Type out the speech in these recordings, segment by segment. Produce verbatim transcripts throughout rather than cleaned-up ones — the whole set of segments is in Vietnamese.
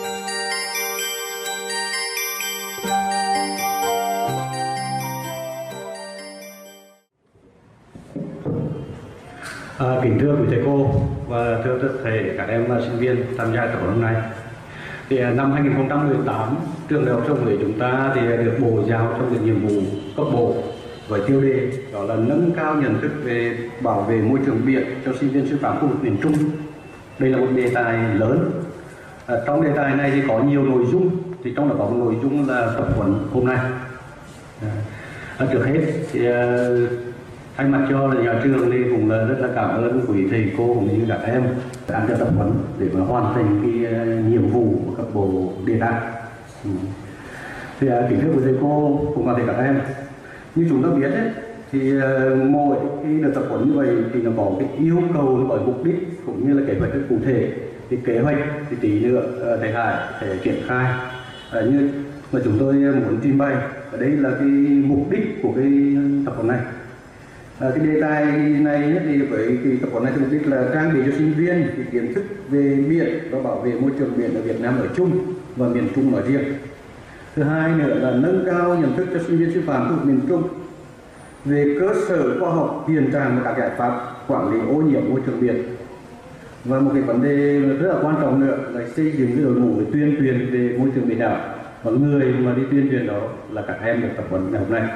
À, kính thưa quý thầy cô và thưa tất thể các em sinh viên tham gia tập huấn hôm nay. Thì năm hai nghìn không trăm mười tám, trường Đại học Sông Huế chúng ta thì được Bộ giao trong cái nhiệm vụ cấp bộ với tiêu đề đó là nâng cao nhận thức về bảo vệ môi trường biển cho sinh viên sư phạm khu vực miền Trung. Đây là một đề tài lớn. À, trong đề tài này thì có nhiều nội dung, thì trong đó có một nội dung là tập huấn hôm nay. À, trước hết thì thay mặt cho là nhà trường thì cũng là rất là cảm ơn quý thầy cô cũng như các em đã cho tập huấn để mà hoàn thành cái nhiệm vụ của các bộ đề ra. Ừ. Thì kính thưa quý thầy cô cũng là thầy các em, như chúng ta biết ấy, thì mỗi cái đợt tập huấn như vậy thì nó có cái yêu cầu, nó có mục đích cũng như là kế hoạch rất cụ thể. Thì kế hoạch thì tí nữa thầy Hải sẽ triển khai à, như mà chúng tôi muốn trình bày. Ở đây là cái mục đích của cái tập huấn này. À, cái đề tài này thì với cái tập huấn này thì mục đích là trang bị cho sinh viên cái kiến thức về biển và bảo vệ môi trường biển ở Việt Nam nói chung và miền Trung nói riêng. Thứ hai nữa là nâng cao nhận thức cho sinh viên sư phạm khu vực miền Trung về cơ sở khoa học hiện trạng và các giải pháp quản lý ô nhiễm môi trường biển. Và một cái vấn đề rất là quan trọng nữa là xây dựng cái đội ngũ để tuyên truyền về môi trường biển đảo, và người mà đi tuyên truyền đó là các em được tập huấn ngày hôm nay.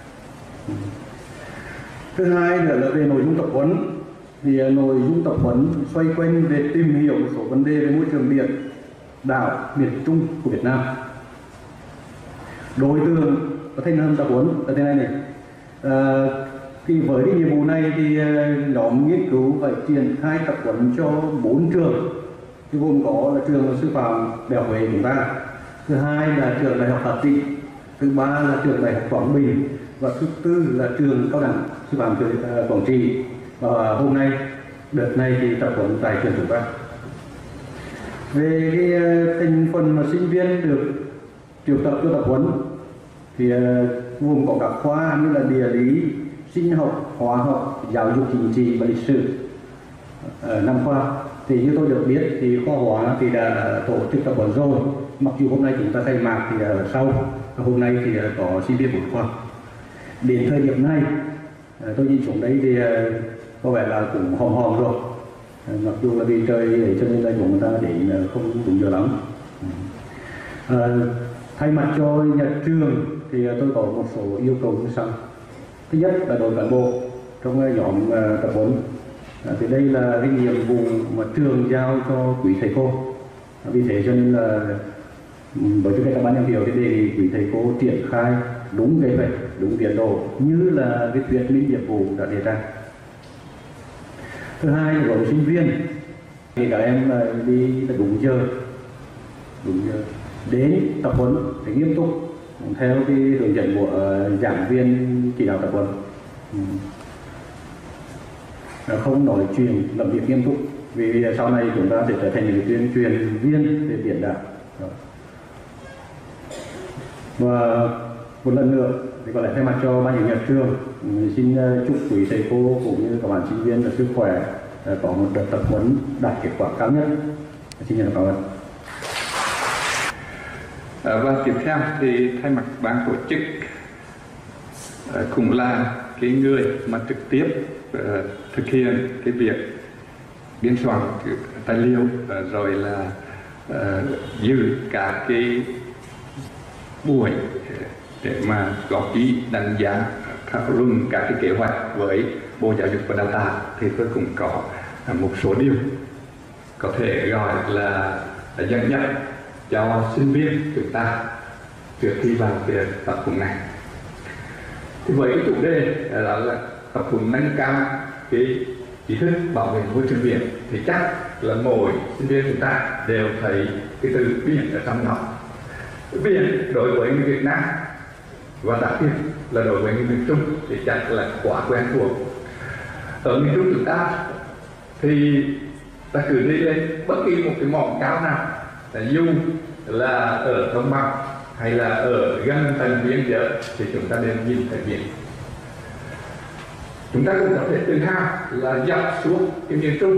Thứ hai nữa là về nội dung tập huấn, thì nội dung tập huấn xoay quanh về tìm hiểu một số vấn đề về môi trường biển đảo miền Trung của Việt Nam. Đối tượng có thành phần tập huấn là thế này này. À, thì với cái nhiệm vụ này thì nhóm nghiên cứu phải triển khai tập huấn cho bốn trường, thì gồm có là trường sư phạm Đại học Huế chúng ta, thứ hai là trường Đại học Hà Tĩnh, thứ ba là trường Đại học Quảng Bình, và thứ tư là trường Cao đẳng sư phạm Quảng Trị. Và hôm nay đợt này thì tập huấn tại trường chúng ta. Về cái thành phần mà sinh viên được triệu tập cho tập huấn thì gồm có các khoa như là địa lý, sinh học, hóa học, giáo dục chính trị và lịch sử, năm khoa. Thì như tôi được biết thì khoa hóa thì đã tổ chức tập huấn rồi, mặc dù hôm nay chúng ta khai mạc thì ở sau, hôm nay thì có sinh viên bốn khoa. Đến thời điểm này tôi nhìn xuống đấy thì có vẻ là cũng hòm hòm rồi, mặc dù là vì trời để cho nên là chúng ta để không đúng giờ lắm. À, thay mặt cho nhà trường thì tôi có một số yêu cầu như sau. Thứ nhất là đội cán bộ trong nhóm tập huấn, à, thì đây là cái nhiệm vụ mà trường giao cho quý thầy cô. À, vì thế cho nên là với tư cách là ban giám hiệu thì đề nghị quý thầy cô triển khai đúng kế hoạch, đúng tiến độ như là cái thuyết minh nhiệm vụ đã đề ra. Thứ hai là với sinh viên thì các em đi đúng giờ, đúng giờ đến tập huấn phải nghiêm túc theo cái hướng dẫn của uh, giảng viên chỉ đạo tập huấn, ừ. Không nói chuyện làm việc nghiêm túc, vì sau này chúng ta sẽ trở thành những tuyên truyền viên về biển đảo. Và một lần nữa thì có lẽ thay mặt cho ban giám hiệu nhà trường xin chúc quý thầy cô cũng như các bạn sinh viên là sức khỏe, có một đợt tập huấn đạt kết quả cao nhất. Xin nhận cảm ơn. À, và tiếp theo thì thay mặt ban tổ chức à, cũng là cái người mà trực tiếp à, thực hiện cái việc biên soạn tài liệu, à, rồi là à, giữ cả cái buổi để mà góp ý đánh giá thảo luận các cái kế hoạch với Bộ Giáo dục và Đào tạo, thì tôi cũng có à, một số điều có thể gọi là, là dẫn dắt cho sinh viên chúng ta trước khi vào cái tập huấn này. Thì với cái chủ đề đó là tập huấn nâng cao cái ý thức bảo vệ môi trường biển, thì chắc là mỗi sinh viên chúng ta đều thấy cái từ biển ở trong đó. Biển đối với người Việt Nam và đặc biệt là đối với người miền Trung thì chắc là quá quen thuộc. Ở miền Trung chúng ta thì ta cứ đi lên bất kỳ một cái mỏm cao nào, là dù là ở đồng bằng hay là ở gần tầng biên giới thì chúng ta đều nhìn thấy biển. Chúng ta cũng có thể tự hào là dọc suốt cái miền Trung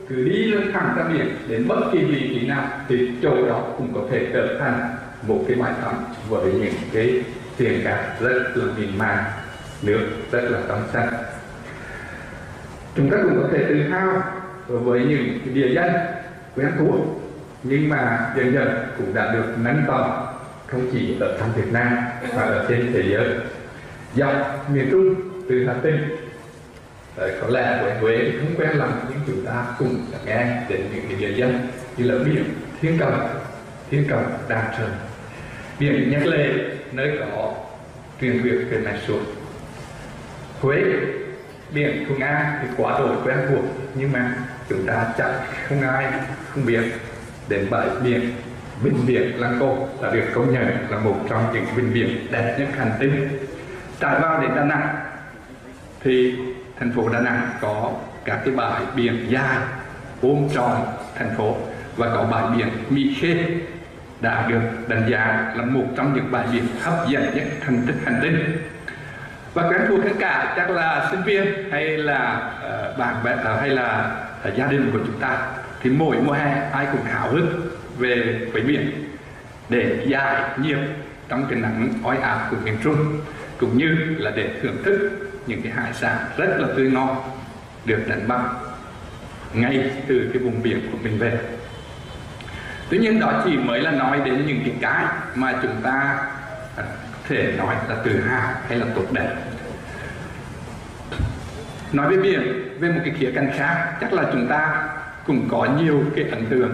cứ đi lên thẳng ra biển đến bất kỳ vị trí nào thì chỗ đó cũng có thể trở thành một cái bãi tắm với những cái tiền cát rất là mịn màng, nước rất là trong xanh. Chúng ta cũng có thể tự hào với những cái địa danh quen thuộc nhưng mà dần dần cũng đã được nâng tầm không chỉ ở trong Việt Nam mà ở trên thế giới. Dọc miền Trung từ Hà Tĩnh, có lẽ với Huế không quen lắm nhưng chúng ta cũng đã nghe đến những cái địa danh như là biển Thiên Cầm, Thiên Cầm Đàn Sơn, biển Nhật Lệ nơi có truyền thuyết về mạch suối. Huế, biển Thuận An thì quá đổi quen thuộc nhưng mà chúng ta chắc không ai không biết đến bãi biển Vịnh Biển Lăng Cô đã được công nhận là một trong những vịnh biển đẹp nhất hành tinh. Trải vào đến Đà Nẵng thì thành phố Đà Nẵng có các cái bãi biển dài ôm trọn thành phố và có bãi biển Mỹ Khê đã được đánh giá là một trong những bãi biển hấp dẫn nhất hành tinh hành tinh. Và quen thuộc hơn cả chắc là sinh viên hay là uh, bạn bè uh, hay là uh, gia đình của chúng ta thì mỗi mùa hè ai cũng háo hức về với biển để giải nhiệt trong cái nắng oi ả của miền Trung, cũng như là để thưởng thức những cái hải sản rất là tươi ngon được đánh bắt ngay từ cái vùng biển của mình về. Tuy nhiên đó chỉ mới là nói đến những cái cái mà chúng ta có thể nói là tự hào hay là tốt đẹp. Nói về biển, về một cái khía cạnh khác, chắc là chúng ta cũng có nhiều cái ấn tượng.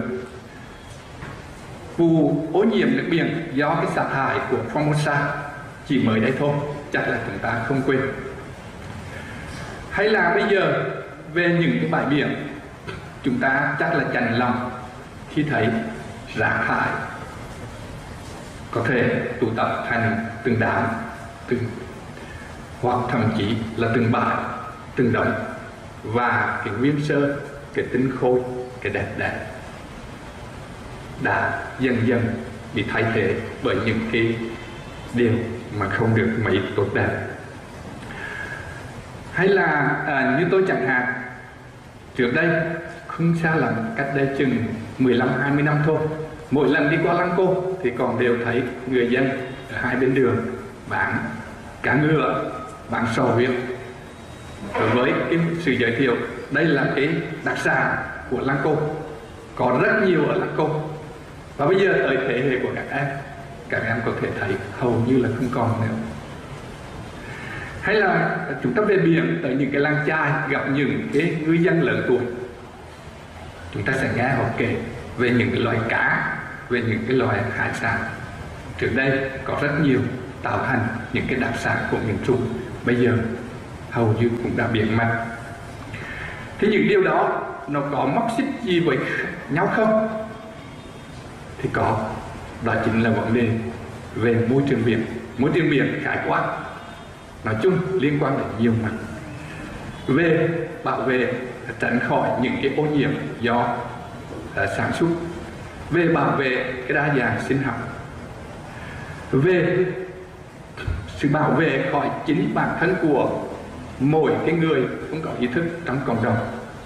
Vụ ô nhiễm nước biển do cái xả thải của Formosa chỉ mới đây thôi, chắc là chúng ta không quên. Hay là bây giờ về những cái bãi biển, chúng ta chắc là chạnh lòng khi thấy rác thải có thể tụ tập thành từng đám, từng hoặc thậm chí là từng bãi, từng đống, và cái nguyên sơ, cái tinh khôi, cái đẹp đẹp đã dần dần bị thay thế bởi những cái điều mà không được mấy tốt đẹp. Hay là à, như tôi chẳng hạn, trước đây không xa lắm, cách đây chừng mười lăm hai mươi năm thôi, mỗi lần đi qua Lăng Cô thì còn đều thấy người dân ở hai bên đường bán cá ngựa, bán sò huyết, với cái sự giới thiệu đây là cái đặc sản của Lăng Cô, có rất nhiều ở Lăng Cô. Và bây giờ ở thế hệ của các em, các em có thể thấy hầu như là không còn nữa. Hay là chúng ta về biển, tới những cái làng chài gặp những cái ngư dân lớn tuổi, chúng ta sẽ nghe họ kể về những cái loài cá, về những cái loài hải sản trước đây có rất nhiều tạo thành những cái đặc sản của miền Trung, bây giờ hầu như cũng đã biến mất. Thì những điều đó nó có móc xích gì với nhau không? Thì có, đó chính là vấn đề về môi trường biển. Môi trường biển khái quát, nói chung liên quan đến nhiều mặt. Về bảo vệ tránh khỏi những cái ô nhiễm do uh, sản xuất, về bảo vệ cái đa dạng sinh học, về sự bảo vệ khỏi chính bản thân của mỗi cái người không có ý thức trong cộng đồng.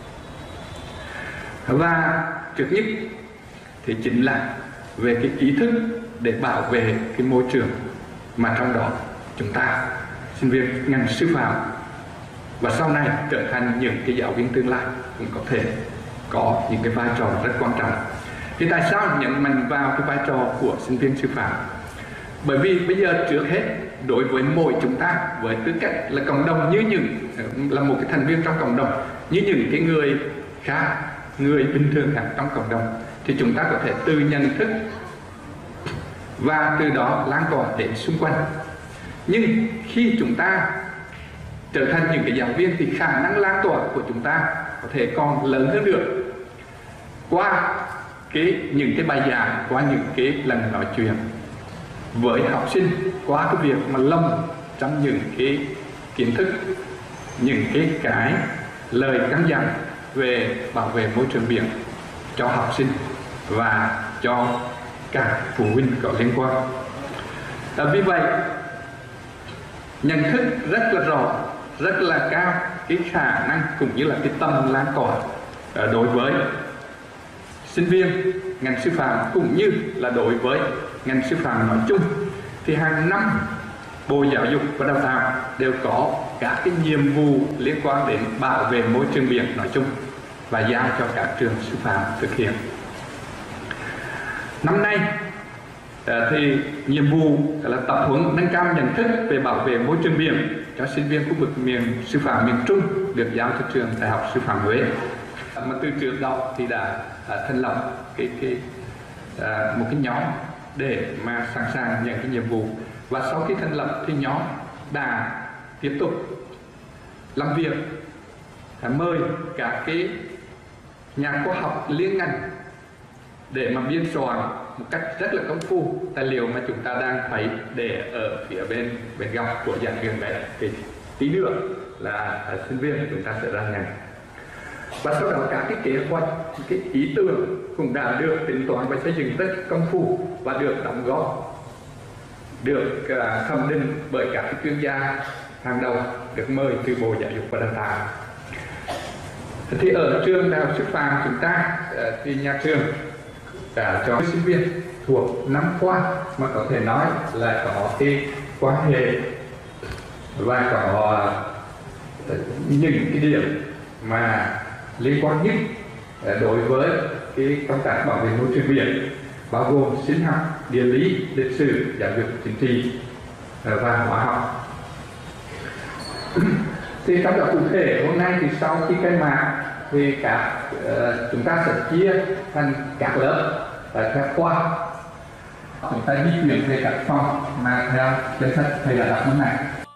Và trước nhất thì chính là về cái ý thức để bảo vệ cái môi trường, mà trong đó chúng ta sinh viên ngành sư phạm và sau này trở thành những cái giáo viên tương lai cũng có thể có những cái vai trò rất quan trọng. Thì tại sao nhấn mạnh vào cái vai trò của sinh viên sư phạm? Bởi vì bây giờ trước hết đối với mỗi chúng ta với tư cách là cộng đồng, như những là một cái thành viên trong cộng đồng, như những cái người khác, người bình thường khác trong cộng đồng, thì chúng ta có thể tự nhận thức và từ đó lan tỏa đến xung quanh. Nhưng khi chúng ta trở thành những cái giáo viên thì khả năng lan tỏa của chúng ta có thể còn lớn hơn nữa qua cái những cái bài giảng, qua những cái lần nói chuyện với học sinh, qua cái việc mà lâm trong những cái kiến thức, những cái cái lời căn dặn về bảo vệ môi trường biển cho học sinh và cho cả phụ huynh có liên quan. À, vì vậy nhận thức rất là rõ, rất là cao cái khả năng cũng như là cái tầm lan tỏa đối với sinh viên ngành sư phạm cũng như là đối với ngành sư phạm nói chung, thì hàng năm Bộ Giáo dục và Đào tạo đều có các cái nhiệm vụ liên quan đến bảo vệ môi trường biển nói chung và giao cho các trường sư phạm thực hiện. Năm nay thì nhiệm vụ là tập huấn nâng cao nhận thức về bảo vệ môi trường biển cho sinh viên khu vực miền sư phạm miền Trung được giao cho trường Đại học Sư phạm Huế. Mà từ trước đó thì đã, đã thành lập cái, cái à, một cái nhóm để mà sẵn sàng nhận cái nhiệm vụ, và sau khi thành lập thì nhóm đã tiếp tục làm việc, à, mời các cái nhà khoa học liên ngành để mà biên soạn một cách rất là công phu tài liệu mà chúng ta đang thấy để ở phía bên bên góc của giảng viên này. Thì tí nữa là à, sinh viên của chúng ta sẽ ra ngành. Và sau đó các cái kế hoạch, cái ý tưởng cũng đã được tính toán và xây dựng rất công phu và được đóng góp, được uh, thẩm định bởi các cái chuyên gia hàng đầu được mời từ Bộ Giáo dục và Đào tạo. Thì ở trường Đại học Sư phạm chúng ta uh, thì nhà trường đã cho sinh viên thuộc năm khoa mà có thể nói là có cái quan hệ và có uh, những cái điểm mà liên quan nhất đối với cái công tác bảo vệ môi trường biển, bao gồm sinh học, địa lý, lịch sử, giáo dục chính trị và hóa học. Thì trong đó cụ thể hôm nay thì sau khi khai mạc thì các uh, chúng ta sẽ chia thành các lớp tại các khoa, chúng ta di chuyển về các phòng mà theo danh sách thầy đã đọc hôm nay.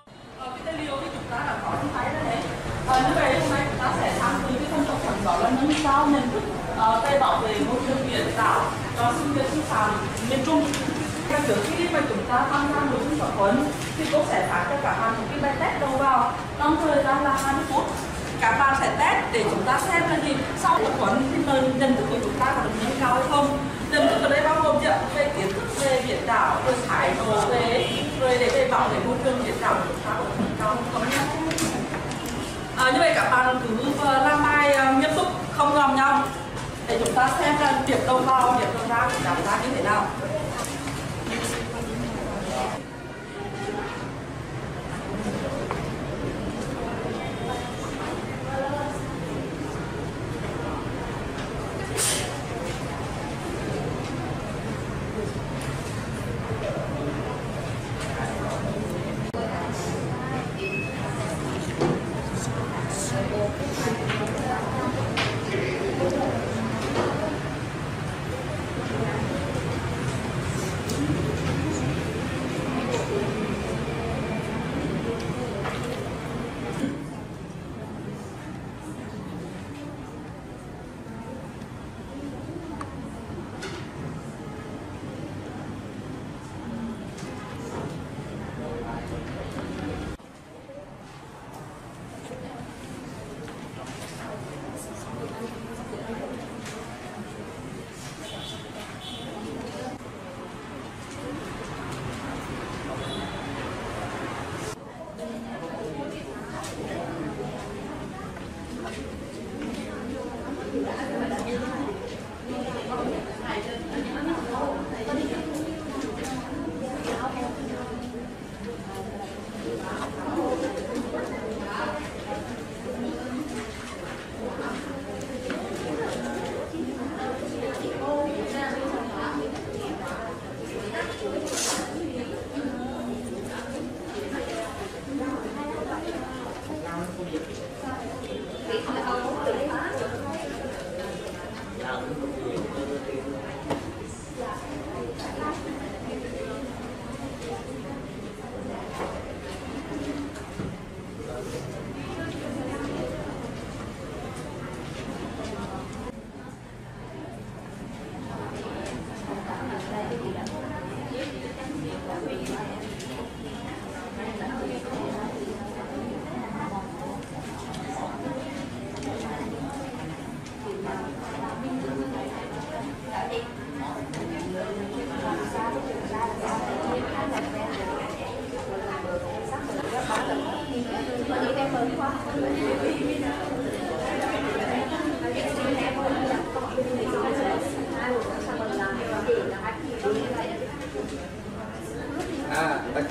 Như vậy hôm nay chúng ta sẽ tham dự cái công tác đó là nâng cao nhận thức về bảo vệ môi trường biển đảo cho sinh viên sư phạm miền Trung. Trước khi mà chúng ta tham gia nội dung tập huấn thì cô sẽ phát cho các bạn một cái bài test đầu vào trong thời gian là hai mươi phút. Các bạn sẽ test để chúng ta xem là gì sau tập huấn thì nhận thức của chúng ta có được nâng cao hay không. Nhận thức ở đây bao gồm về kiến thức về biển đảo, về thái độ về rồi để về bảo vệ môi trường biển đảo chúng ta có được nâng cao hay không nhé. À, như vậy các bạn cứ làm bài uh, nghiêm túc, không ngầm nhau để chúng ta xem là điểm đầu vào, điểm đầu ra của chúng ta như thế nào.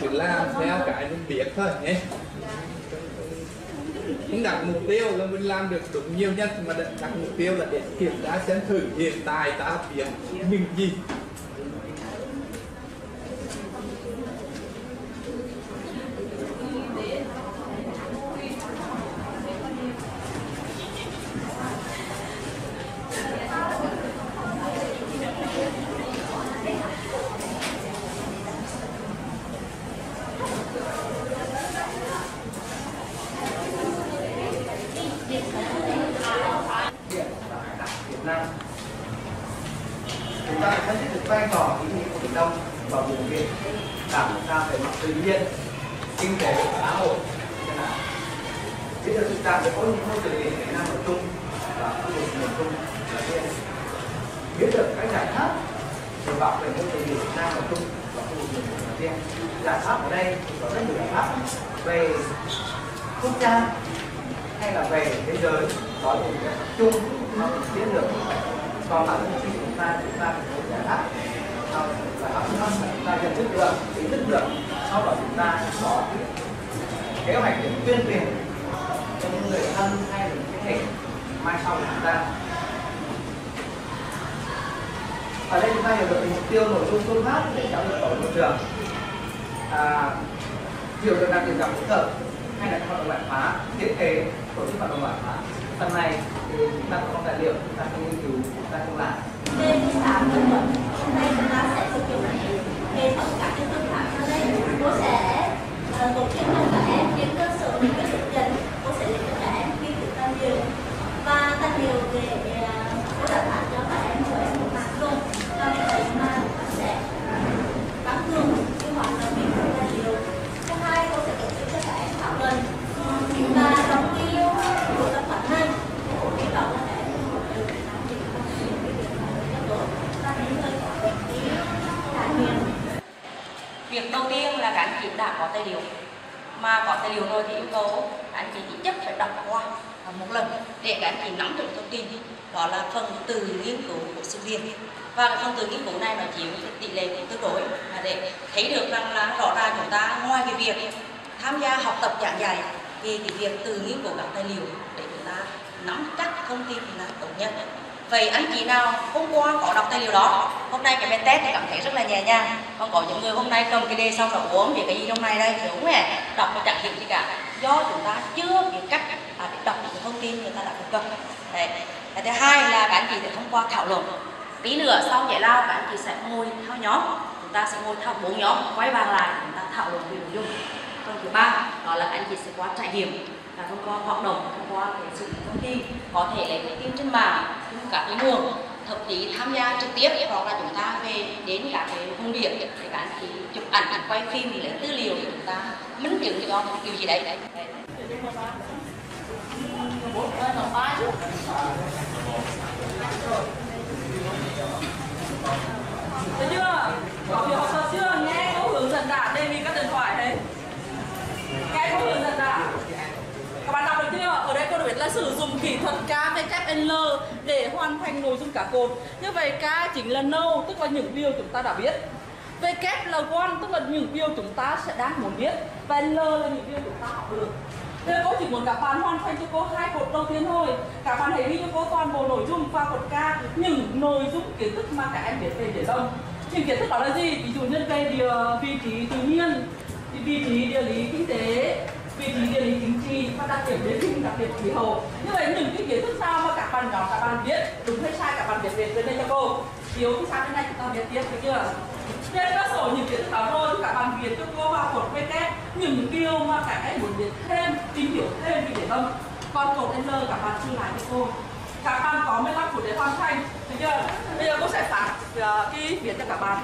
chỉ làm theo cái mình biết thôi nhé. Không đặt mục tiêu là mình làm được đúng nhiều nhất, mà đặt mục tiêu là để kiểm tra xem thử hiện tại ta biết mình gì. Chúng ta phải phân tích được vai trò ý nghĩa của Biển Đông và vùng biển cả chúng ta về mặt tự nhiên, kinh tế, xã hội như thế nào. Bây giờ chúng ta phải có những môi trường biển Việt Nam nói chung và khu vực miền Trung là riêng. Biết được các giải pháp để bảo vệ môi trường biển Việt Nam nói chung và khu vực miền Trung là riêng. Giải pháp ở đây thì có rất nhiều giải pháp về quốc gia hay là về thế giới, có những giải pháp chung, nó chiến lược. Còn bản thân chúng ta chúng ta phải có giải pháp giải pháp thứ năm là chúng ta nhận thức được, ý thức được, sau đó chúng ta có kế hoạch để tuyên truyền cho những người thân hay là những thế hệ mai sau của chúng ta. Ở đây chúng ta hiểu được mục tiêu, nội dung, phương pháp để giáo dục bảo vệ môi trường, à, hiểu được đặc điểm cảm hỗ trợ hay là hoạt động ngoại khóa, thiết kế tổ chức hoạt động ngoại khóa. Phần này thì chúng ta có tài liệu, chúng ta không nghiên cứu, chúng ta không làm. Trên phương pháp của mình, hôm nay chúng ta sẽ thực hiện hệ thống các cái phương pháp sau đây. Cô sẽ uh, tổ chức cho các em trên cơ sở những cái hướng dẫn. Cô sẽ lấy cho các em nghiên cứu tài liệu và tài liệu để uh, cô đã phát cho các em của em một mặt luôn. Và vì vậy mà sẽ tăng cường cái hoạt động nghiên cứu tài liệu. Thứ hai, cô sẽ tổ chức cho các em thảo luận và trong cái của tập huấn này cô hy vọng là các em việc đầu tiên là các anh chị đã có tài liệu, mà có tài liệu rồi thì yêu cầu các anh chị ít nhất phải đọc qua một lần để các anh chị nắm được thông tin. Đó là phần từ nghiên cứu của sinh viên, và cái phần từ nghiên cứu này nó chiếm tỷ lệ cũng tương đối là để thấy được rằng là rõ ràng chúng ta ngoài cái việc tham gia học tập giảng dạy thì cái việc từ nghiên cứu các tài liệu để chúng ta nắm chắc thông tin là tốt nhất. Vậy anh chị nào hôm qua có đọc tài liệu đó, hôm nay cái bài test thì cảm thấy rất là nhẹ nhàng. Còn có những người hôm nay cầm cái đề xong là uống thì cái gì trong này đây thì đúng nè, đọc mà chẳng hiểu gì cả, do chúng ta chưa biết cách à, để đọc những thông tin người ta đã cung cấp. Đấy. Cái thứ hai là các anh chị sẽ thông qua thảo luận. Tí nữa sau giải lao các anh chị sẽ ngồi theo nhóm, chúng ta sẽ ngồi theo bốn nhóm, quay bàn lại chúng ta thảo luận về nội dung. Còn thứ ba đó là các anh chị sẽ qua trải nghiệm, là thông qua hoạt động, thông qua cái sự thông tin, có thể lấy thông tin trên mạng, các cái nguồn, thậm chí tham gia trực tiếp hoặc là chúng ta về đến các cái vùng biển để các anh chị chụp ảnh, quay phim, lấy tư liệu để chúng ta minh chứng cho một điều gì đấy. Đấy. Thấy chưa? Có việc học tập chưa? Nghe cô hướng dẫn đã, đề nghị các điện thoại đấy. Nghe cô hướng dẫn đã. Các bạn đọc được chưa? Ở đây cô được biết là sử dụng kỹ thuật K, W, L để hoàn thành nội dung cả cột. Như vậy K chính là know, tức là những điều chúng ta đã biết. W là one, tức là những điều chúng ta sẽ đang muốn biết. Và L là những điều chúng ta học được. Thế cô chỉ muốn các bạn hoàn thành cho cô hai cột đầu tiên thôi. Các bạn hãy ghi cho cô toàn bộ nội dung và cột K, những nội dung kiến thức mà các em biết về Biển Đông. Những kiến thức đó là gì? Ví dụ như về địa, vị trí tự nhiên, vị trí địa lý kinh tế, vị trí địa lý chính trị và đặc điểm địa hình, đặc điểm khí hậu. Như vậy những cái kiến thức sao mà các bạn đó các bạn biết đúng hay sai, các bạn biết về bên đây cho cô. Yếu cái sang bên này chúng ta biết tiếp, thấy chưa? Trên cơ sở những kiến thức đó rồi thì các bạn viết cho cô vào cột vê kép những điều mà các em muốn biết thêm, tìm hiểu thêm về Biển Đông. Còn cột N các bạn ghi lại cho cô. Các bạn có mười lăm phút để hoàn thành, thấy chưa? Bây giờ cô sẽ phát uh, cái viết cho các bạn.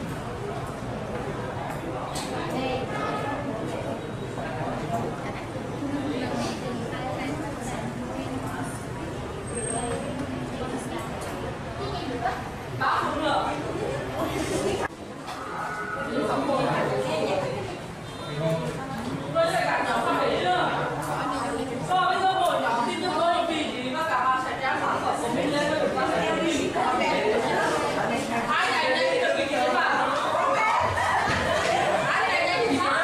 Báo một nữa. Tôi sẽ cả nhóm vào đấy chưa? Rồi bây giờ mỗi nhóm tin cho tôi vị trí và các bạn sẽ trang sản phẩm của mình lên và chúng ta sẽ đi. Ai này nhanh thì được vị trí các bạn. Ai này nhanh thì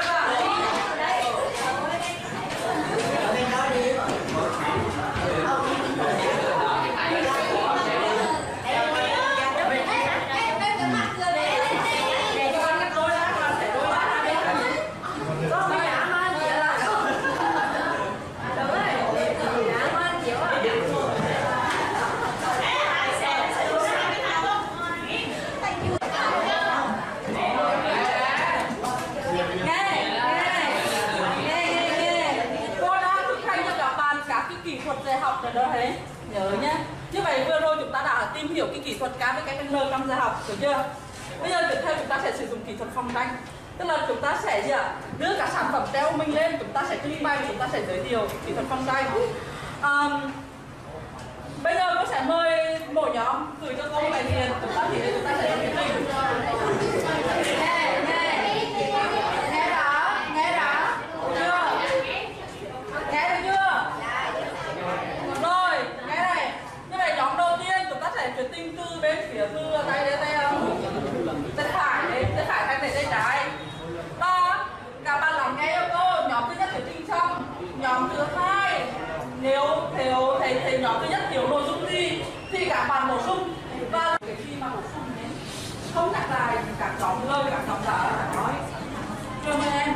K với cái N trong giờ học, được chưa? Bây giờ tiếp theo chúng ta sẽ sử dụng kỹ thuật phòng tranh. Tức là chúng ta sẽ gì ạ? Đưa các sản phẩm treo mình lên, chúng ta sẽ trình bày và chúng ta sẽ giới thiệu kỹ thuật phòng tranh. Um, bây giờ cô sẽ mời mỗi nhóm gửi cho cô bài thiền, chúng ta thì chúng ta sẽ làm thuyết trình. Nghe, nghe, nghe rõ, nghe rõ, chưa? Nghe được chưa? Rồi, nghe này. Như vậy nhóm đầu tiên chúng ta sẽ thuyết trình từ bên phía từ tay đến tay tay phải đến tay phải tay tay trái. Và các bạn lắng nghe cho cô. Nhóm thứ nhất thuyết trình xong, nhóm thứ hai nếu nếu thầy thầy nhóm thứ nhất thiếu nội dung gì thì các bạn bổ sung, và cái khi mà bổ sung ấy, không nhắc lại các nhóm lời các nhóm đã nói. Chưa mời em.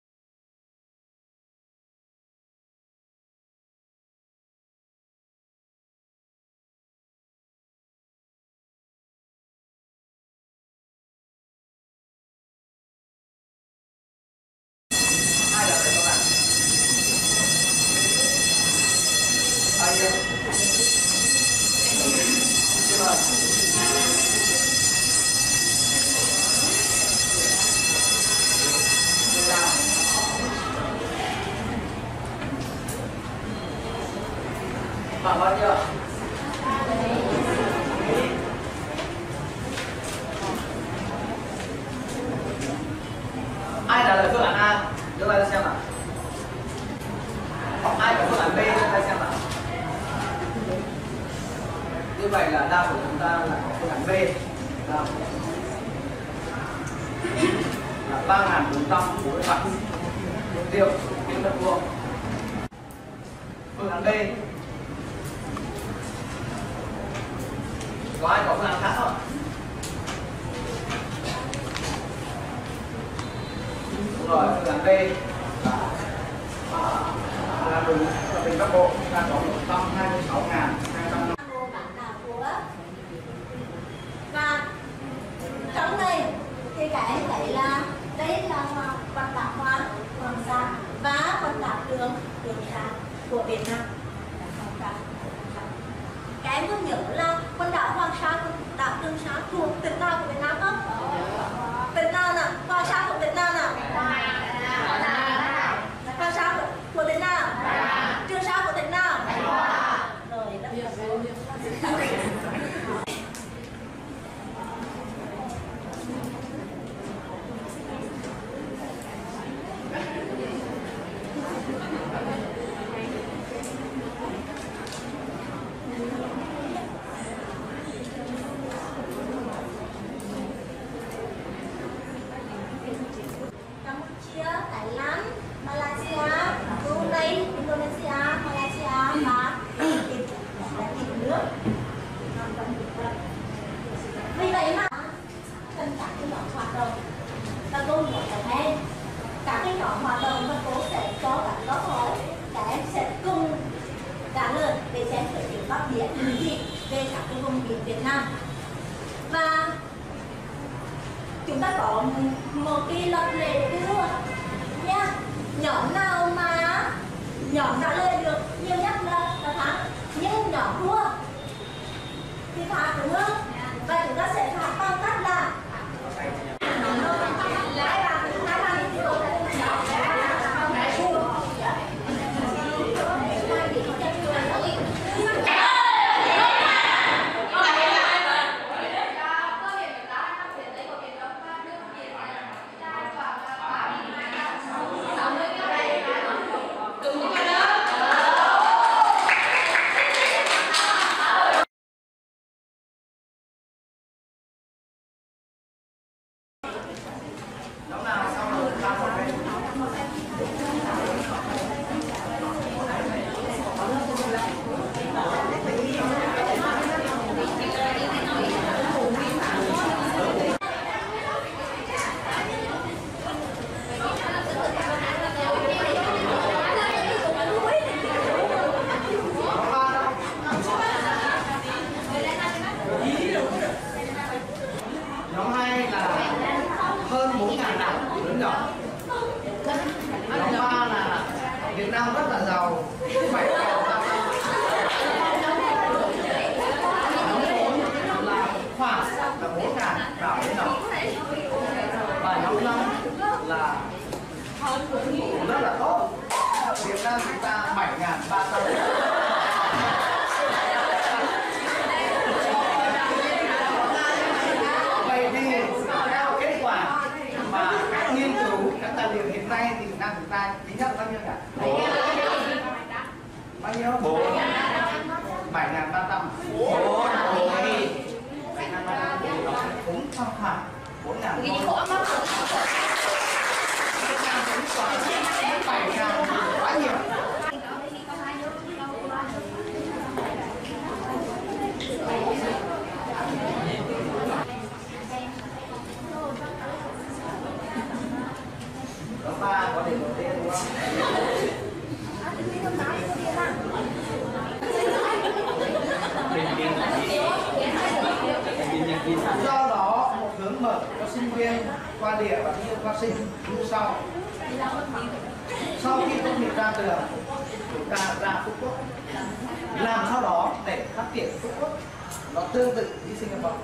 Bạn bao nhiêu? Ai trả lời phương án A? Đưa tay ra xem nào. Ai có phương án B? Đưa tay xem nào. Như vậy là đa của chúng ta là có phương án B. Nào. Là ba nghìn bốn trăm bốn mươi bảy mục tiêu km vuông. Phương án B. Có ai có phương án khác không? Đúng rồi, phương án B là là đúng là tỉnh Bắc Bộ ta có một trăm hai mươi sáu nghìn hai trăm năm mươi. Và trong này thì các em thấy là đây là quần đảo Hoàng Sa và quần đảo Trường Trường Sa của Việt Nam. Các em có nhớ là quần đảo Hoàng Sa, quần đảo Trường Sa thuộc tỉnh nào của Việt Nam không? Tỉnh nào nào? Hoàng Sa của Việt Nam nào? Hoàng Sa của, của tỉnh nào? Trường Sa của tỉnh nào? Rồi, đó. Campuchia, Thái Lan, Malaysia, Brunei, Indonesia, Malaysia và nhiều nước. Vì vậy mà cần các cái nhóm hoạt động và tôi muốn các em các cái nhóm hoạt động và cô sẽ cho các câu hỏi, các em sẽ cùng trả lời để xem thử những phát biểu gì về các cái vùng biển Việt Nam. Và chúng ta có một cái luật lệ để đưa nha. Nhóm nào mà nhóm trả lời được nhiều nhất là, là thắng, nhưng nhóm thua thì phạt, đúng không? Và chúng ta sẽ phạt bằng cách là lãi bằng hai bằng thì tôi sẽ Nam rất là giàu. Bảy nhóm bốn là Hải bốn nghìn Ghi khổ mất rồi. Việt Nam cũng xóa bảy nghìn quá nhiều. Có ba có điểm đầu tiên đúng không? Do đó một hướng mở cho sinh viên qua địa và đi qua sinh như sau. Sau khi tốt nghiệp ra trường, chúng ta ra Phú Quốc, làm sau đó để phát triển Phú Quốc nó tương tự như Singapore.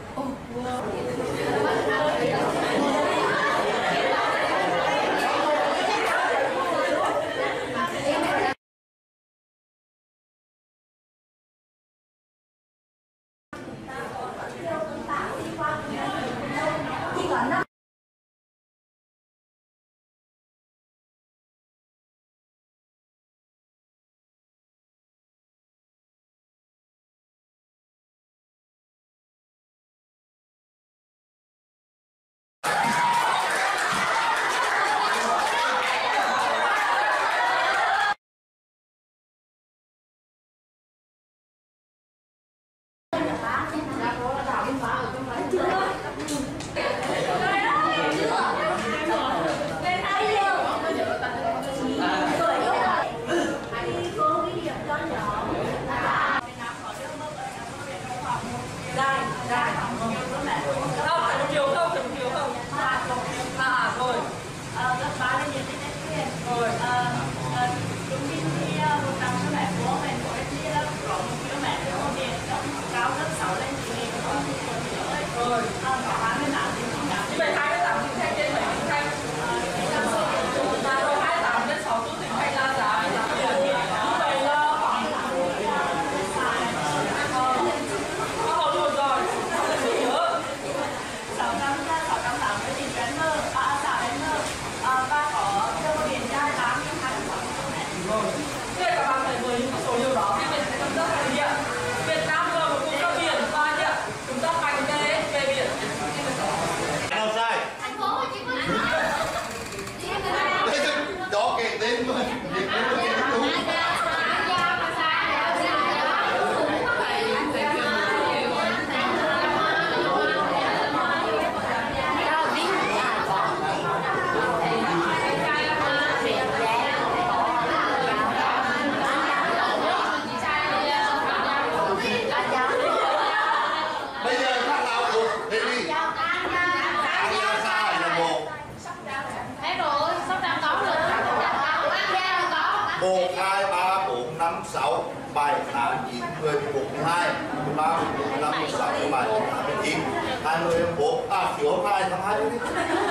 một, hai, ba, bốn, năm, sáu, bảy, tám, chín, mười, mười một, mười hai, mười ba, mười bốn, mười lăm, mười sáu, mười bảy, mười tám, mười chín, hai mươi, hai mươi mốt, à thiếu hai, hai mươi hai đi.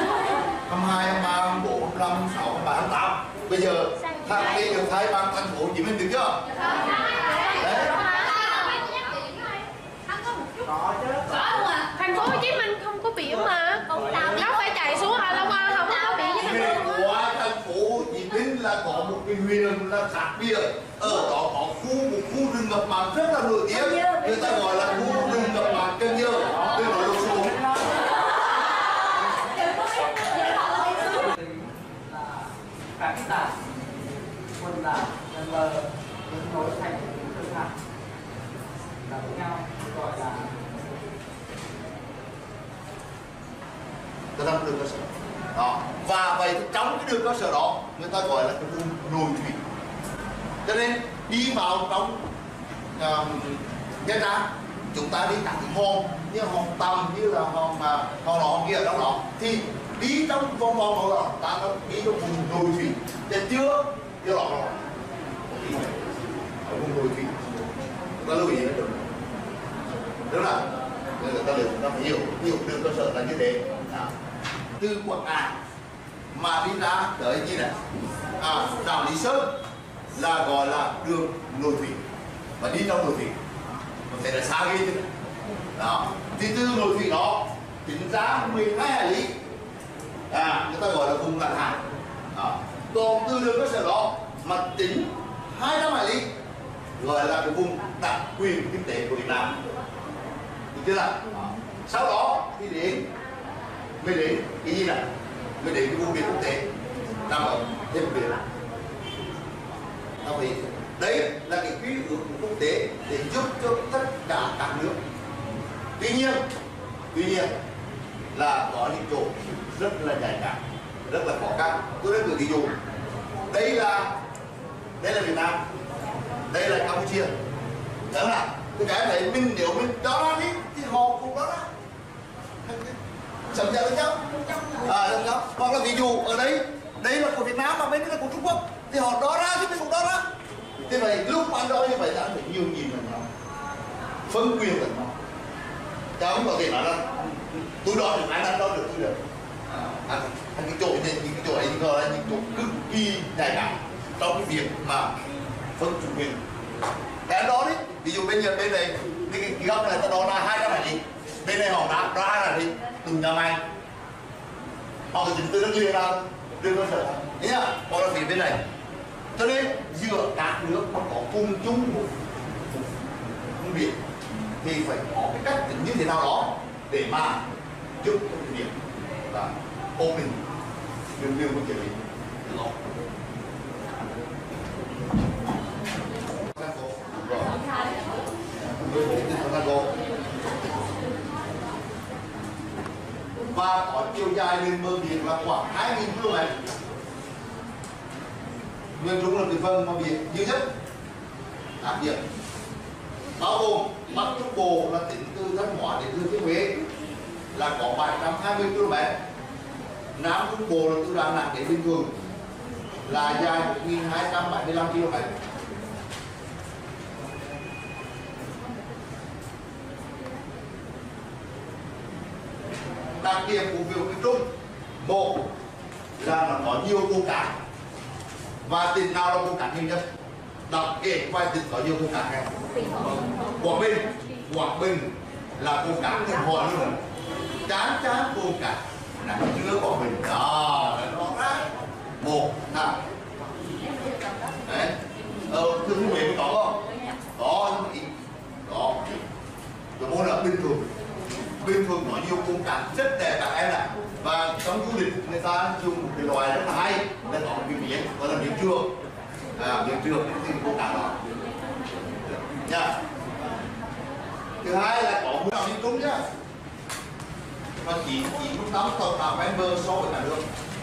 hai mươi hai, hai mươi ba, hai mươi bốn, hai mươi lăm, hai mươi sáu, hai mươi bảy, hai mươi tám. Bây giờ thằng đi được thay bằng thành phố Hồ Chí Minh được chưa? Đấy. Có chứ. Thành phố Hồ Chí Minh không có biển mà. Nó phải chạy xuống Hạ Long An không có biển với Huyện của thành phố Hồ Chí Minh là có một cái huyện là khác biệt. Ở đó có khu một khu rừng ngập mặn rất là nổi tiếng. Người ta gọi là khu rừng ngập mặn Cần Giờ. Tôi nói lộn xộn. Các cái đảo, quần đảo, gần bờ, kết nối thành những thương mại là với nhau gọi là Người ta làm đường cơ sở đó. Và vậy thì trong cái đường cơ sở đó người ta gọi là cái vùng nội thủy. Cho nên đi vào trong Nha uh, Trang, chúng ta đi các cái hòn như hòn Tầm, như là hòn uh, hòn đó kia trong đó thì đi trong vòng vòng đó ta nó đi trong vùng nội thủy để chưa chưa lọt rồi ở vùng nội thủy. Chúng ta lưu ý nó được, tức là người ta được chúng ta phải hiểu hiểu đường cơ sở là như thế. Đó. Từ Quảng Ngãi mà đi ra tới gì này à, đảo Lý Sơn là gọi là đường nội thủy và đi trong nội thủy, có thể là xa ghê chứ. Đó thì từ nội thủy đó tính ra mười hai hải lý à, người ta gọi là vùng Ngạn Hải. Đó. Còn từ đường cơ sở đó mà tính hai trăm hải lý gọi là cái vùng đặc quyền kinh tế của Việt Nam. Được chưa nào? Sau đó thì đến mới đến cái gì này, mới đến cái vùng biển quốc tế nằm ở trên biển. Vì đấy là cái quy ước của quốc tế để giúp cho tất cả các nước. Tuy nhiên, tuy nhiên là có những chỗ rất là nhạy cảm, rất là khó khăn. Tôi đã gửi ví dụ. Đây là đây là Việt Nam, đây là Campuchia. Đúng không? Cái này mình nếu mình đó ra đi thì họ cũng đó ra. Sẵn sàng với nhau. À, đúng không? Hoặc là ví dụ ở đây, đây là của Việt Nam mà bên đây là của Trung Quốc, thì họ đó ra thì mình cũng đó ra. Thế vậy lúc mà anh đó như vậy là anh phải nhiều nhìn lần nhau, phân quyền lần nhau. Cháu không có thể nói là tôi đo được anh anh đo được tôi được. À, anh, anh cái chỗ này, những cái chỗ ấy gọi là những chỗ cực kỳ nhạy cảm trong cái việc mà phân chủ quyền. Cái đó đấy, ví dụ bên Nhật bên này, cái, cái góc này ta đo ra hai trăm hải lý, bên này họ đã đo hai hải lý, từng nhà máy. Họ có chứng từ đất liền nào, đưa cơ sở. Thế nhá, hoặc là phía bên này. Cho nên giữa các nước nó có cùng chung một vùng biển thì phải có cái cách tính như thế nào đó để mà giúp cho cái biển là ổn định đường đường của chuyện đó. Và có chiều dài lên bờ biển là khoảng hai nghìn ki lô mét. Miền Trung là cái phần mà biển duy nhất các điểm bao gồm Bắc Trung Bộ là tính từ Thanh Hóa đến Thừa Thiên Huế là có bảy trăm hai mươi ki lô mét, Nam Trung Bộ là từ Đà Nẵng đến Bình Thuận là dài một nghìn hai trăm bảy mươi lăm ki lô mét. Đặc điểm của việc miền Trung, một là nó có nhiều vùng cát. Và tỉnh nào là vùng cát nhiều nhất? Đọc kể vài tỉnh có nhiều vùng cát này. Quảng Bình, Quảng Bình là vùng cát Thanh Hóa luôn. Chán chán vùng cát là chưa Quảng Bình. Đó, nó ra. Một, nào. Đấy. Ờ, Thừa Thiên Huế có không? Có, nhưng mà ít. Có. Rồi môn là Bình Thuận. Bình Thuận có nhiều vùng cát rất đẹp các em ạ. Và trong du lịch người ta dùng một cái loài rất là hay là có một cái miếng gọi là miếng trường. À, miếng trường thì vùng cát đó nha. Thứ hai là có vùng đảo miền Trung nhá, và chỉ chỉ một tấm tàu đảo ven bờ so với cả nước.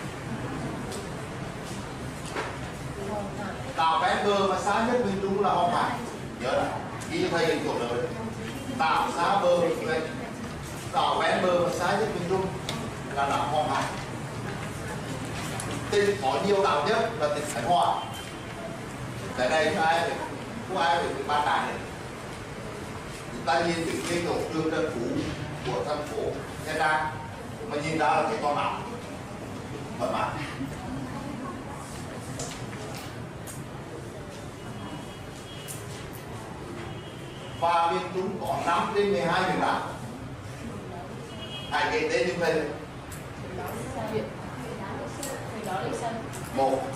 Đảo ven bờ mà xa nhất miền Trung là Hòn Hải, nhớ là ghi thầy hình tổ lời. Đảo xa bờ này, đảo ven bờ mà xa nhất miền Trung là đảo Hòn Hải. Tỉnh có nhiều đảo nhất là tỉnh Khánh Hòa. Cái này không ai phải không ai phải ba đảo này. Chúng ta nhìn từ cái độ đường đất phủ của thành phố Nha Trang mà nhìn ra là cái con đảo mật mã. Và miền Trung có năm trên mười hai huyện đảo. Hãy kể tên những về một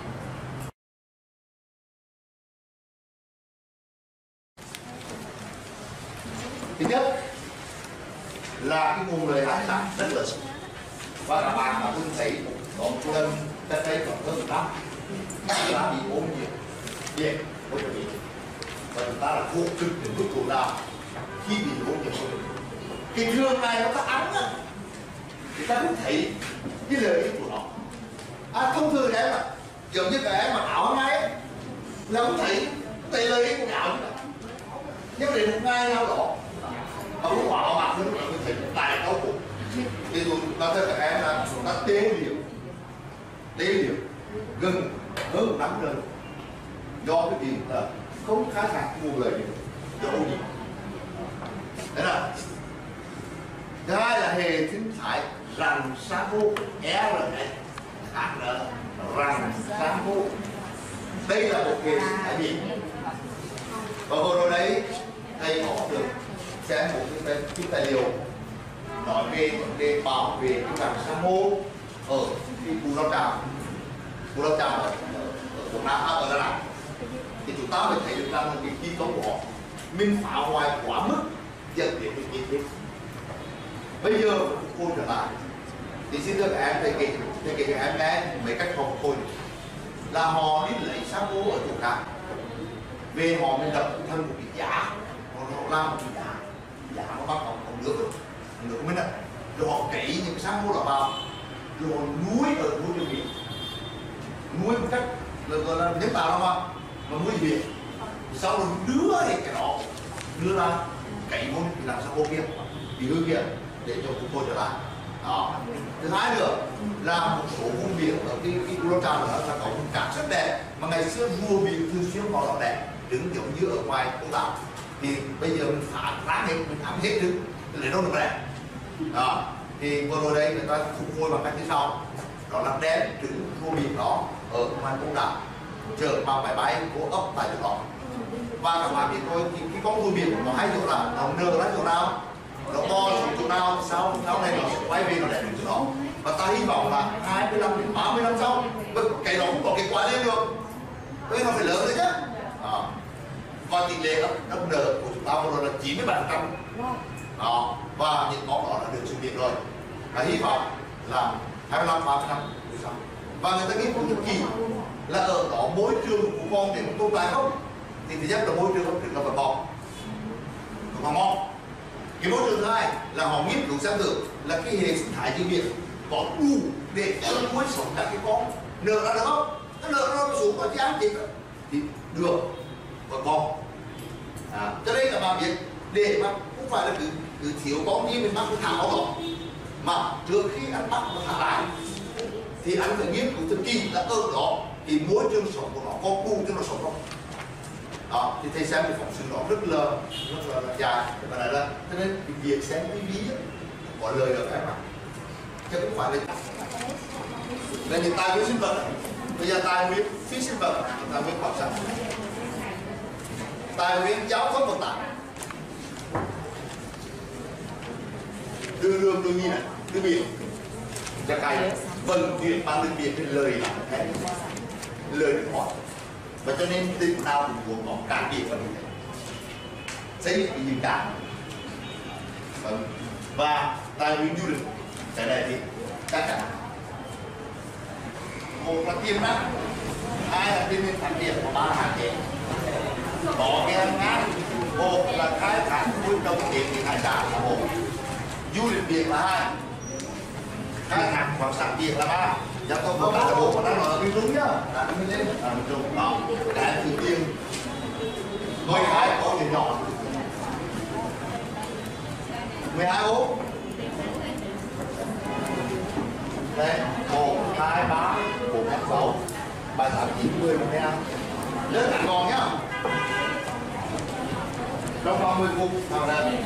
thứ nhất là cái nguồn lợi hải sản rất lớn, và các bạn đã từng thấy có một lần cách đây khoảng hơn năm đã bị ô nhiễm biển của biển, và chúng ta là vô cực đến mức độ nào khi bị ô nhiễm. Cái thương này nó có ấm á, người ta cũng thấy cái lợi ích của nó. À, thông thường cái mà giống như cái mà áo hôm nay là cũng thấy thấy lợi ích của áo nữa. Nhưng đến một ngày nào đó mà lúc áo mặc nó cũng thấy tài đau khổ. Thì chúng ta thấy các em là chúng ta tế liều tế liều gần hơn một năm rồi do cái việc là không khai thác nguồn lợi nhuận cho ô nhiễm. Thế nào? Thứ hai là hệ sinh thái rằn san hô é rồi này khác nữa rằn san hô. Đây là một hệ sinh thái biển. Và vừa rồi đấy thầy có được xem một cái, cái tài liệu nói về vấn đề bảo vệ cái rằn san hô ở cái Cù Lao Chàm, Cù Lao Chàm ở, ở, ở Quảng Nam, ở Đà Nẵng. Thì chúng ta mới thấy được rằng là cái chi công của họ mình phá hoại quá mức dẫn đến cái kiến thức. Bây giờ cô trở lại Thì xin thưa các em, thầy kể thầy kể các em nghe mấy cách học thôi, là họ đi lấy sample ở chỗ khác về, họ mới lập thành một cái giá, họ làm một cái giá giá nó bằng bằng bằng nước nước mình ạ, rồi họ cấy những cái sample đó vào, rồi họ nuôi ở nuôi trường biển, nuôi một cách là gọi là nhân tạo mà mà nuôi biển, sau đó đưa hết cái đó đưa ra cấy vô làm sample kia bị hư kia để cho phục hồi trở lại. Đó. Thứ hai nữa là một số vùng biển ở cái cái Cù Lao Chàm đó là có vùng cát rất đẹp, mà ngày xưa vua biển thường xuyên có đó đẹp, đứng giống như ở ngoài Côn Đảo. Thì bây giờ mình phá ráng hết, mình ám hết đứng để đâu được đẹp. Đó. Thì vừa rồi đây người ta phục hồi bằng cách như sau, đó là đem trứng vua biển đó ở ngoài Côn Đảo chở vào máy bay cố ấp tại chỗ đó. Và các bạn biết thôi, thì cái con vua biển nó hay chỗ là nó nở ra chỗ nào, nó to xuống chỗ nào, sau sau này nó sẽ quay về nó đẹp đến chỗ đó. Và ta hy vọng là hai mươi năm đến ba mươi năm sau cái đó cũng có kết quả lên được, thế nó phải lớn đấy chứ. Đó. Và tỷ lệ ấp ấp nở của chúng ta vừa rồi là chín mươi bảy phần trăm. Đó. Và những con đó đã được thực hiện rồi, và hy vọng là hai mươi năm ba mươi năm sau. Và người ta nghiên cứu thực kỳ là ở đó môi trường của con để nó tồn tại không, thì thứ nhất là môi trường phát triển là vật bò, vật bò. Cái môi trường thứ hai là họ nghiên cứu xem thử là cái hệ sinh thái trên biển có đủ để cho nuôi sống các cái con nở ra được không? Nó nở nó xuống có chứ ăn gì nữa thì được và con. À, cho nên các bạn biết để mà không phải là cứ, cứ thiếu con như mình bắt cái thảo đó, mà trước khi ăn bắt nó thả lại thì anh phải nghiên cứu thật kỹ là ở đó thì môi trường sống của nó có đủ cho nó sống không. Đó, thì thầy xem cái phóng sự đó rất là rất là, là dài và này là cho nên cái việc xem cái ví có lời ở cái mặt chứ không phải là là những tài nguyên sinh vật. Bây giờ tài nguyên phi sinh vật, tài nguyên khoáng sản, tài nguyên giao thông vận tải, đường đường đường nhìn này, đường biển, là cái vận chuyển bằng đường biển thì lời là cái lời nước ngọt. Và cho nên tỉnh nào cũng muốn có cảng biển và biển xây dựng cái gì cảng. Và tài nguyên du lịch cái này thì chắc chắn một là tiềm năng, hai là tiên nhiên phát triển, và ba là hạn chế. Có cái hàng ngàn, một là khai thác nuôi trồng thủy hải sản là một, du lịch biển là hai, khai thác khoáng sản biển là ba, giao thông vận tải là bốn. Còn đang nói là mình đúng nhá, đã mình lên là mình đúng đó. Cái thứ tiên mười hai có điểm nhỏ, mười hai ô đây, một, hai, ba, bốn, năm, sáu, bảy, tám, chín, mười, mười hai. Lớn cả còn nhá. Trong vòng mười phút nào đây.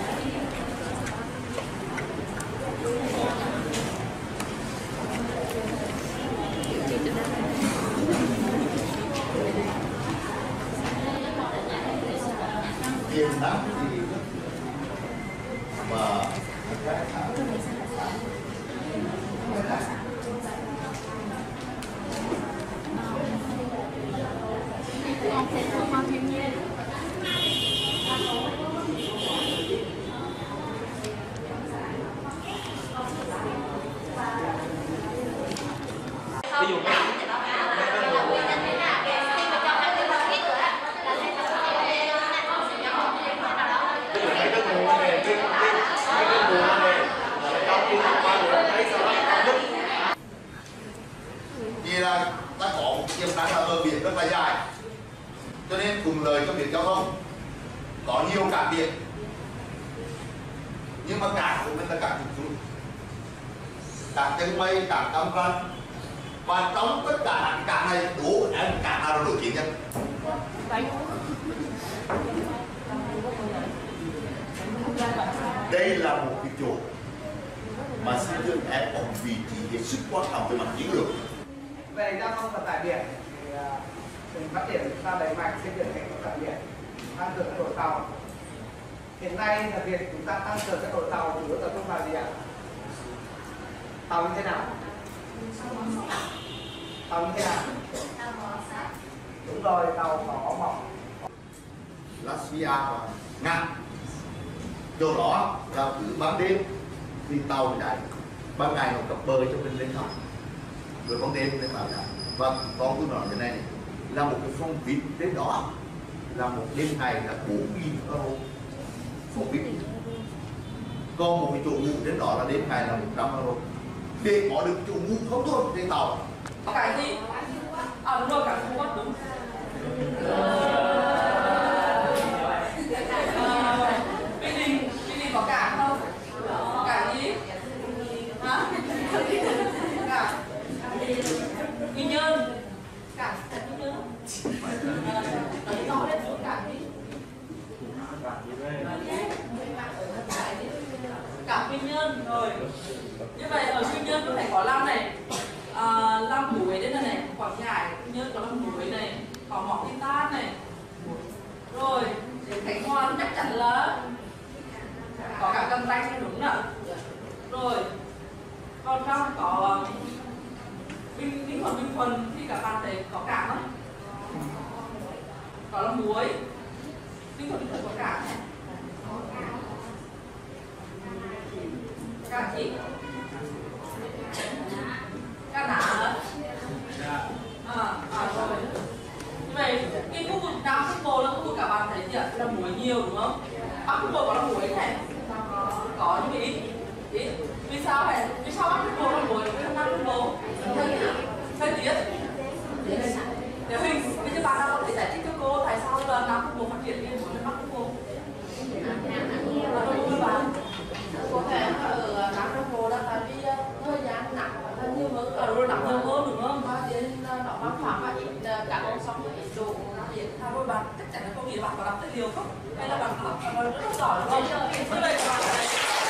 Tiền nắm gì mà ví dụ vì là ta có một tiềm năng là bờ biển rất là dài, cho nên cùng lời cho biển giao thông có nhiều cảng biển, nhưng mà cảng của mình là cảng trục xuống, cảng chân mây, cảng Cam Ranh, và trong tất cả các cảng này đố em cảng nào là nổi tiếng nhất? Đây là một cái chỗ mà xây dựng em có một vị trí hết sức quan trọng về mặt chiến lược. Về giao thông vận tải biển thì tỉnh phát triển chúng ta đẩy mạnh xây dựng hệ thống vận tải biển, tăng cường đội tàu. Hiện nay là việc chúng ta tăng cường các đội tàu chủ yếu tập trung vào gì ạ? Tàu như thế nào? Tàu như thế nào? Đúng rồi, tàu có mỏng. Latvia và Nga. Chỗ đó là cứ ban đêm thì tàu chạy ban ngày nó cập bơi cho mình lên học, rồi con đêm lên vào cả. Và con tôi nói cái này này là một cái phong vịt đến đó là một đêm ngày là bốn nghìn euro phong vịt. Còn một cái chỗ ngủ đến đó là đêm ngày là một trăm euro. Để có được chỗ ngủ không thôi trên tàu. Cái gì? À đúng rồi, cả khu mắt đúng. Bên đình, bên đình có cả không? Cả gì? Hả? Cả Quy Nhơn. Cả Quy Nhơn. Nói lên xuống cả đi. Cả Quy Nhơn rồi. Như vậy ở Quy Nhơn có thể có Lam này, à, Lam Muối đây là này, Quảng Ngãi, Quy Nhơn có Lam Muối này, có Mỏ Titan này, rồi đến Khánh Hòa chắc chắn là có cả Cam Ranh đúng nè, rồi còn trong có Bình Bình Thuận Bình Thuận thì cả bạn thấy có cả không? Có Lam Muối, Bình Thuận Bình Thuận có cả này. Cả gì? Cả nã hả? À, à rồi. Như vậy, cái khu vực Nam Trung Bộ là khu vực cả bạn thấy gì ạ? Là muối nhiều đúng không? Bắc Trung Bộ có là muối này. Có nhưng mà ít. Ít. Vì sao vậy? Vì sao Bắc Trung Bộ là muối với Nam Trung Bộ? Thời tiết. Nếu hình, bây giờ bạn nào có thể giải thích cho cô tại sao là Nam Trung Bộ phát triển như muối với Bắc Trung Bộ? Là tôi muốn bạn. Có thể ở Nam Trung Bộ là tại vì thời gian nặng và nhiều hơn, ở rồi nặng nhiều hơn đúng không? và đến nó băng phẳng và ít cả con sông ít đồ nó biển. À rồi bạn chắc chắn là cô nghĩ bạn có đọc tài liệu không? Hay là bạn học rất là giỏi đúng không? Như vậy các bạn này,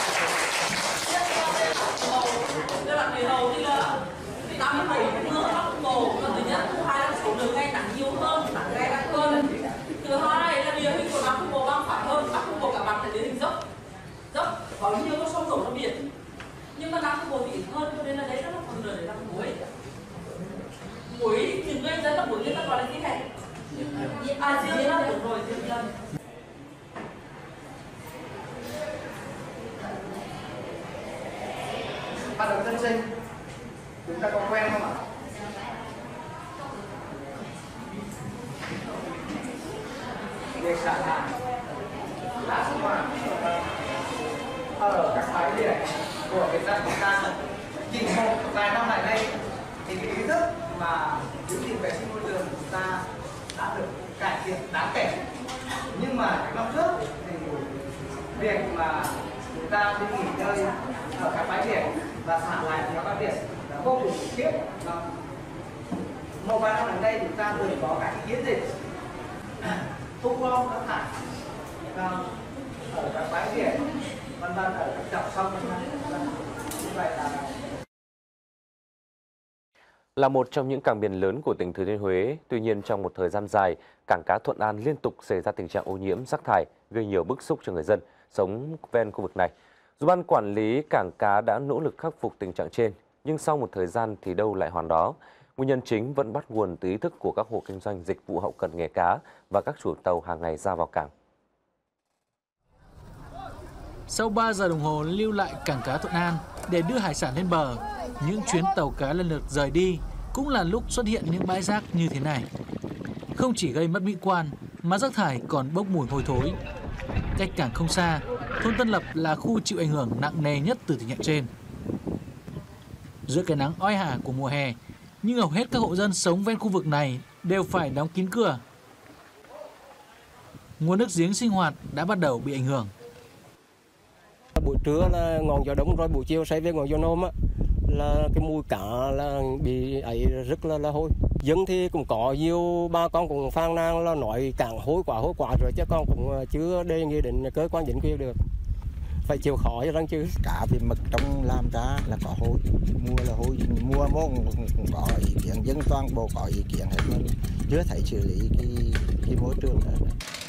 các bạn người hầu thì là Nam Trung Bộ mưa Bắc Trung Bộ là thứ nhất, thứ hai là số lượng ngày nắng nhiều hơn, nắng gay gắt hơn. Thứ hai là địa hình của Nam Trung Bộ băng phẳng hơn, Bắc Trung Bộ các bạn thấy địa hình dốc, dốc có nhiều con sông đổ ra biển. Nhưng mà Nam Trung Bộ thì ít hơn, cho nên là đấy rất là phần lợi để làm muối. Muối những người dân là muối người ta gọi là gì hả? À diêm lâm, đúng rồi, diêm lâm. Bạn đồng dân sinh chúng ta có quen không ạ? Việc xả thải đã sinh hoạt ở các bãi biển của Việt Nam chúng ta chỉ một vài năm lại đây thì cái ý thức mà giữ gìn vệ sinh môi trường của chúng ta đã được cải thiện đáng kể. Nhưng mà những năm trước thì việc mà chúng ta đi nghỉ ngơi ở các bãi biển và xả thải ở các bãi biển là vô cùng khủng khiếp. Một vài năm gần đây chúng ta thường có các chiến dịch thu gom rác thải ở các bãi biển, vân vân, ở các dòng sông, vân vân. Như vậy là Là một trong những cảng biển lớn của tỉnh Thừa Thiên Huế, tuy nhiên trong một thời gian dài, cảng cá Thuận An liên tục xảy ra tình trạng ô nhiễm rác thải, gây nhiều bức xúc cho người dân sống ven khu vực này. Dù ban quản lý cảng cá đã nỗ lực khắc phục tình trạng trên, nhưng sau một thời gian thì đâu lại hoàn đó. Nguyên nhân chính vẫn bắt nguồn từ ý thức của các hộ kinh doanh dịch vụ hậu cần nghề cá và các chủ tàu hàng ngày ra vào cảng. Sau ba giờ đồng hồ lưu lại cảng cá Thuận An để đưa hải sản lên bờ, những chuyến tàu cá lần lượt rời đi cũng là lúc xuất hiện những bãi rác như thế này. Không chỉ gây mất mỹ quan mà rác thải còn bốc mùi hôi thối. Cách cảng không xa, thôn Tân Lập là khu chịu ảnh hưởng nặng nề nhất từ tình trạng trên. Giữa cái nắng oi ả của mùa hè, nhưng hầu hết các hộ dân sống ven khu vực này đều phải đóng kín cửa. Nguồn nước giếng sinh hoạt đã bắt đầu bị ảnh hưởng. Buổi trưa là ngọn gió đông, rồi buổi chiều say về ngọn gió nôm á, là cái mùi cá là bị ấy rất là là hôi. Dân thì cũng có nhiều bà con cũng phàn nàn là nói cảng hôi quá hôi quá rồi, chứ con cũng chưa đề nghị đến cơ quan chính quyền được, phải chịu khó cho răng chứ. Cả vì mực trong làm ra là có hôi, mua là hôi, mua mốt cũng có ý kiến, dân toàn bộ có ý kiến hết mà chưa thấy xử lý cái, cái môi trường đó.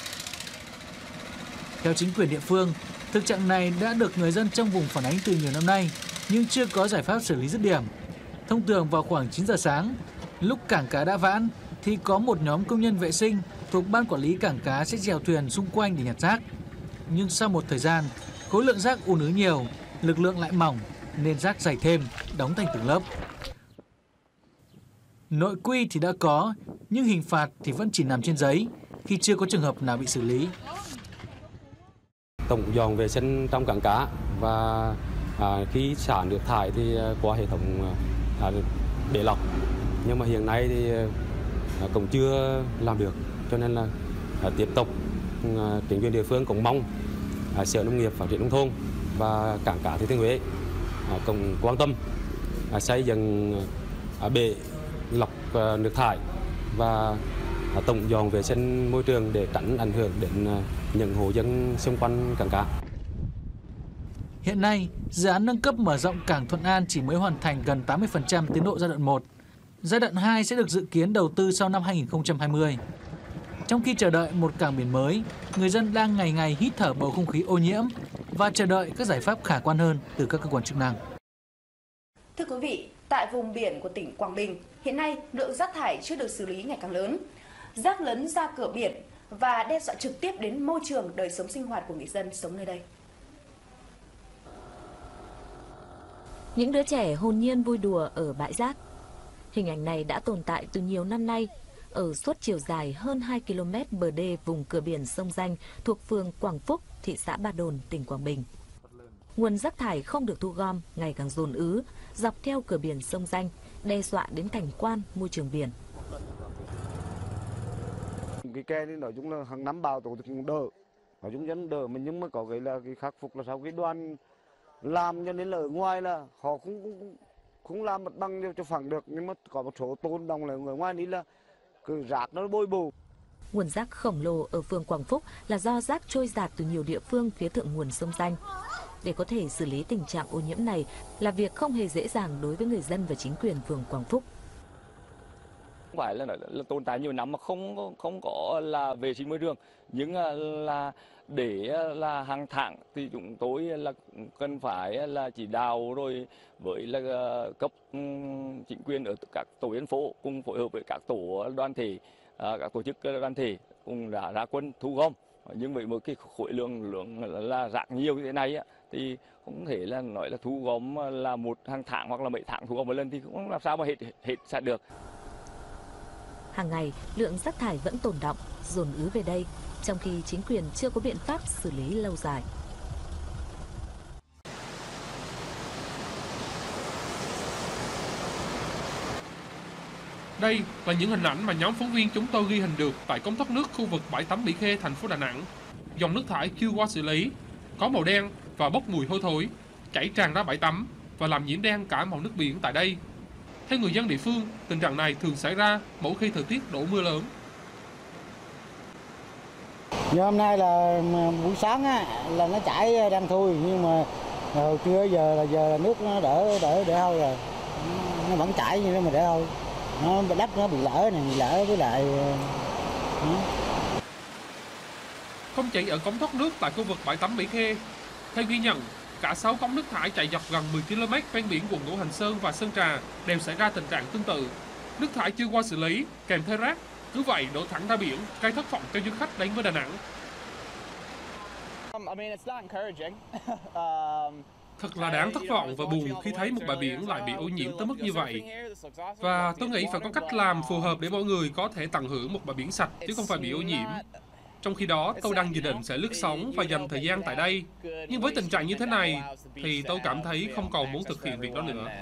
Theo chính quyền địa phương, thực trạng này đã được người dân trong vùng phản ánh từ nhiều năm nay, nhưng chưa có giải pháp xử lý dứt điểm. Thông thường vào khoảng chín giờ sáng, lúc cảng cá đã vãn, thì có một nhóm công nhân vệ sinh thuộc ban quản lý cảng cá sẽ chèo thuyền xung quanh để nhặt rác. Nhưng sau một thời gian, khối lượng rác ùn ứ nhiều, lực lượng lại mỏng, nên rác dày thêm, đóng thành từng lớp. Nội quy thì đã có, nhưng hình phạt thì vẫn chỉ nằm trên giấy khi chưa có trường hợp nào bị xử lý. Tổng dọn vệ sinh trong cảng cá và à, khi xả nước thải thì qua hệ thống à, bể lọc, nhưng mà hiện nay thì à, cũng chưa làm được, cho nên là à, tiếp tục à, chính quyền địa phương cũng mong à, Sở Nông nghiệp Phát triển nông thôn và cảng cá Thừa Thiên Huế à, cũng quan tâm à, xây dựng à, bể lọc à, nước thải và à, tổng dọn vệ sinh môi trường để tránh ảnh hưởng đến à, những hộ dân xung quanh cảng cá. Hiện nay, dự án nâng cấp mở rộng cảng Thuận An chỉ mới hoàn thành gần tám mươi phần trăm tiến độ giai đoạn một. Giai đoạn hai sẽ được dự kiến đầu tư sau năm hai nghìn không trăm hai mươi. Trong khi chờ đợi một cảng biển mới, người dân đang ngày ngày hít thở bầu không khí ô nhiễm và chờ đợi các giải pháp khả quan hơn từ các cơ quan chức năng. Thưa quý vị, tại vùng biển của tỉnh Quảng Bình, hiện nay lượng rác thải chưa được xử lý ngày càng lớn. Rác lấn ra cửa biển và đe dọa trực tiếp đến môi trường, đời sống sinh hoạt của người dân sống nơi đây. Những đứa trẻ hồn nhiên vui đùa ở bãi rác. Hình ảnh này đã tồn tại từ nhiều năm nay ở suốt chiều dài hơn hai ki lô mét bờ đê vùng cửa biển sông Danh thuộc phường Quảng Phúc, thị xã Ba Đồn, tỉnh Quảng Bình. Nguồn rác thải không được thu gom ngày càng dồn ứ dọc theo cửa biển sông Danh, đe dọa đến cảnh quan môi trường biển. Cái kè này nói chung là hàng năm bào tổ thì cũng đỡ, nói chung dân đỡ, mình nhưng mà có cái là cái khắc phục là sau cái đoàn làm cho nên là ở ngoài là họ cũng cũng không làm mặt bằng cho phẳng được, nhưng mà có một số tôn đồng là người ngoàiนี้là cứ rác nó bôi bù. Nguồn rác khổng lồ ở phường Quảng Phúc là do rác trôi dạt từ nhiều địa phương phía thượng nguồn sông Danh. Để có thể xử lý tình trạng ô nhiễm này là việc không hề dễ dàng đối với người dân và chính quyền phường Quảng Phúc. Không phải là, là tồn tại nhiều năm mà không không có là vệ sinh môi trường, nhưng là để là hàng tháng thì chúng tôi là cần phải là chỉ đạo rồi với là cấp chính quyền ở các tổ dân phố cùng phối hợp với các tổ đoàn thể, các tổ chức đoàn thể cùng đã ra quân thu gom. Nhưng với một cái khối lượng lượng là rác nhiều như thế này thì không thể là nói là thu gom là một hàng tháng hoặc là mấy tháng thu gom một lần thì cũng làm sao mà hết hết sạch được. Hàng ngày, lượng rác thải vẫn tồn đọng, dồn ứ về đây, trong khi chính quyền chưa có biện pháp xử lý lâu dài. Đây là những hình ảnh mà nhóm phóng viên chúng tôi ghi hình được tại cống thoát nước khu vực bãi tắm Mỹ Khê, thành phố Đà Nẵng. Dòng nước thải chưa qua xử lý, có màu đen và bốc mùi hôi thối, chảy tràn ra bãi tắm và làm nhiễm đen cả màu nước biển tại đây. Theo người dân địa phương, tình trạng này thường xảy ra mỗi khi thời tiết đổ mưa lớn. Như hôm nay là buổi sáng á, là nó chảy đang thôi, nhưng mà hồi trưa giờ là giờ là nước nó đỡ đỡ để thôi rồi, nó vẫn chảy như thế mà để thôi, nó đất nó bị lở này, bị lở với lại đó. Không chỉ ở cống thoát nước tại khu vực bãi tắm Mỹ Khê, theo ghi nhận, cả sáu cống nước thải chạy dọc gần mười ki lô mét ven biển quận Ngũ Hành Sơn và Sơn Trà đều xảy ra tình trạng tương tự. Nước thải chưa qua xử lý, kèm theo rác, cứ vậy đổ thẳng ra biển, gây thất vọng cho du khách đến với Đà Nẵng. Thật là đáng thất vọng và buồn khi thấy một bãi biển lại bị ô nhiễm tới mức như vậy. Và tôi nghĩ phải có cách làm phù hợp để mọi người có thể tận hưởng một bãi biển sạch chứ không phải bị ô nhiễm. Trong khi đó, tôi đang dự định sẽ lướt sóng và dành thời gian tại đây. Nhưng với tình trạng như thế này, thì tôi cảm thấy không còn muốn thực hiện việc đó nữa.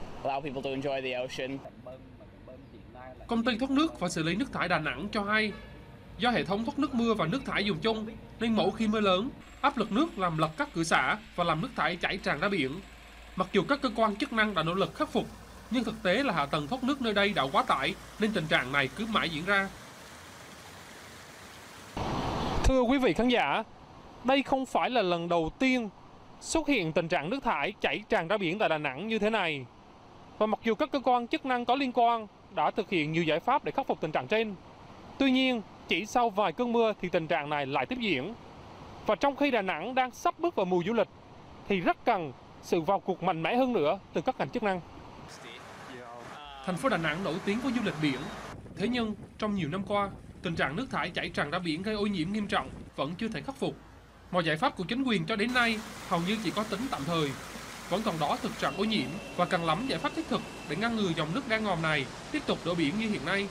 Công ty thoát nước và xử lý nước thải Đà Nẵng cho hay, do hệ thống thoát nước mưa và nước thải dùng chung, nên mỗi khi mưa lớn, áp lực nước làm lật các cửa xả và làm nước thải chảy tràn ra biển. Mặc dù các cơ quan chức năng đã nỗ lực khắc phục, nhưng thực tế là hạ tầng thoát nước nơi đây đã quá tải, nên tình trạng này cứ mãi diễn ra. Thưa quý vị khán giả, đây không phải là lần đầu tiên xuất hiện tình trạng nước thải chảy tràn ra biển tại Đà Nẵng như thế này. Và mặc dù các cơ quan chức năng có liên quan đã thực hiện nhiều giải pháp để khắc phục tình trạng trên, tuy nhiên chỉ sau vài cơn mưa thì tình trạng này lại tiếp diễn. Và trong khi Đà Nẵng đang sắp bước vào mùa du lịch thì rất cần sự vào cuộc mạnh mẽ hơn nữa từ các ngành chức năng. Thành phố Đà Nẵng nổi tiếng với du lịch biển. Thế nhưng trong nhiều năm qua, tình trạng nước thải chảy tràn ra biển gây ô nhiễm nghiêm trọng vẫn chưa thể khắc phục. Mọi giải pháp của chính quyền cho đến nay hầu như chỉ có tính tạm thời. vẫn còn đó thực trạng ô nhiễm và cần lắm giải pháp thiết thực để ngăn ngừa dòng nước đen ngòm này tiếp tục đổ biển như hiện nay.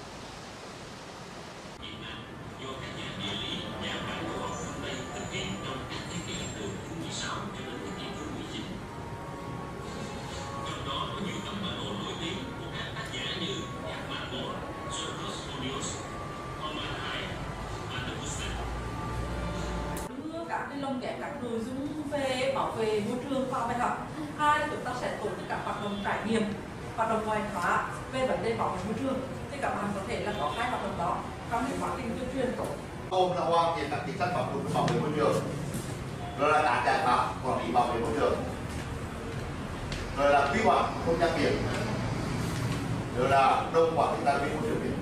Các cái lồng ghép các nội dung về bảo vệ môi trường vào bài học. Hai là chúng ta sẽ tổ chức các hoạt động trải nghiệm, hoạt động ngoại khóa về vấn đề bảo vệ môi trường. Thì các bạn có thể là có hai hoạt động đó trong cái quá trình tuyên truyền. Ôm là hoàn thiện các chính sách pháp luật bảo vệ môi trường, rồi là các giải pháp quản lý bảo vệ môi trường, rồi là quy hoạch không gian biển, rồi là đồng quản lý tài nguyên môi trường biển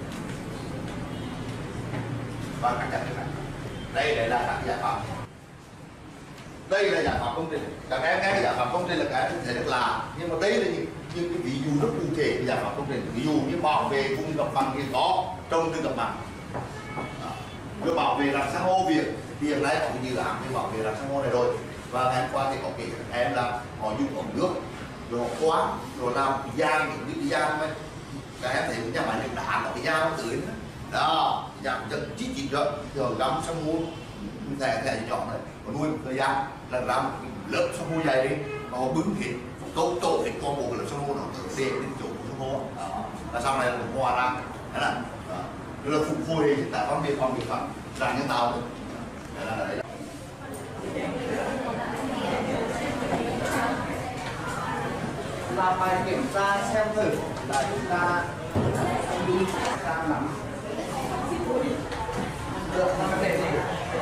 và các giải pháp. Đây đây là các giải pháp. Đây là giải pháp công trình. Các em nghe giải pháp công trình là cái thể rất là, nhưng mà đây là những những cái ví dụ rất cụ thể về giải pháp công trình. Ví dụ như bảo vệ vùng ngập mặn hiện có, trồng rừng ngập mặn, rồi bảo vệ rặng san hô Việt. Hiện nay có cái dự án để bảo vệ rặng san hô này rồi. Và ngày hôm qua thì có kể các em là họ dùng ống nước, rồi họ khóa, rồi làm giang những cái giang này. Các em thấy nhà máy nước đá có cái giang nó tưới đó, giang chân chít chít rồi, thường gắm san hô thẻ thẻ chọn đấy, và nuôi một thời gian là ra một cái lớp san hô dày đi, và họ bứng hết câu câu hết con bộ cái lớp san hô nó tự để đến chỗ của san hô đó, là sau này là một hoa ra, thế là đó là phục hồi hiện tại con biệt con biệt phận rằng nhân tạo đấy là đấy. Là bài kiểm tra xem thử là chúng ta đi ra nắm được vấn đề gì.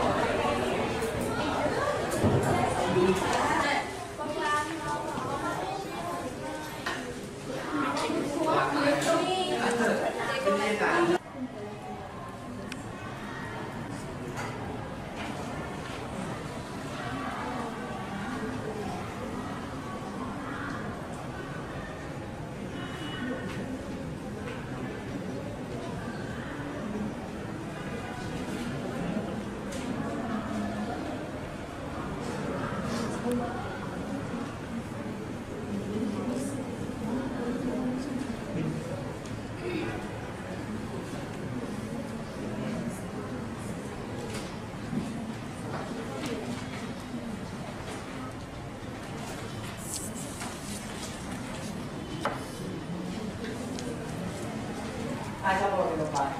Ai cho rồi thì được bài.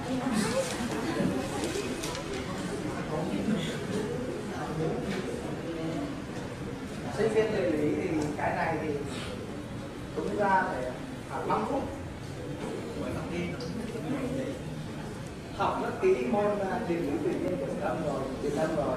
Sinh viên địa lý thì cái này thì đúng ra phải khoảng năm phút học rất kỹ môn địa lý tự nhiên của tâm rồi, tự tâm rồi.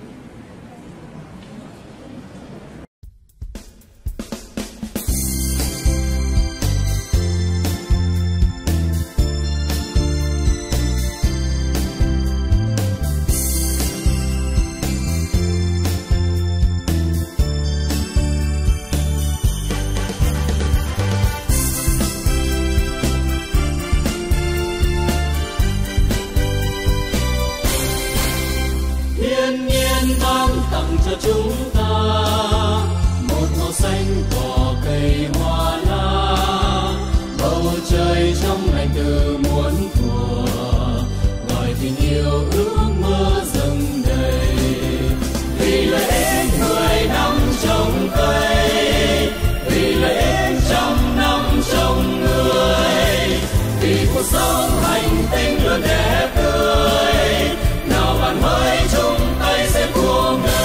cho chúng ta một màu xanh cỏ cây hoa lá, bầu trời trong lành từ muôn thuở, gọi tình yêu ước mơ dâng đầy. Vì lợi ích mười năm trồng cây, vì lợi ích trăm năm trồng người, vì cuộc sống hành tinh luôn đẹp tươi, nào bạn mới chung tay sẽ cuộc đời.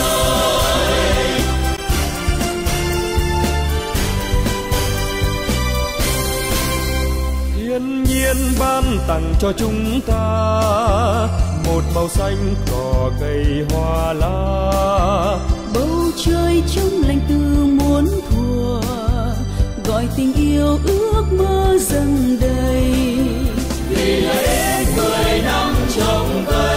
Thiên nhiên ban tặng cho chúng ta một màu xanh cỏ cây hoa lá, bầu trời trong lành từ muôn thuở, gọi tình yêu ước mơ dâng đầy. Vì lợi ích mười năm trồng cây,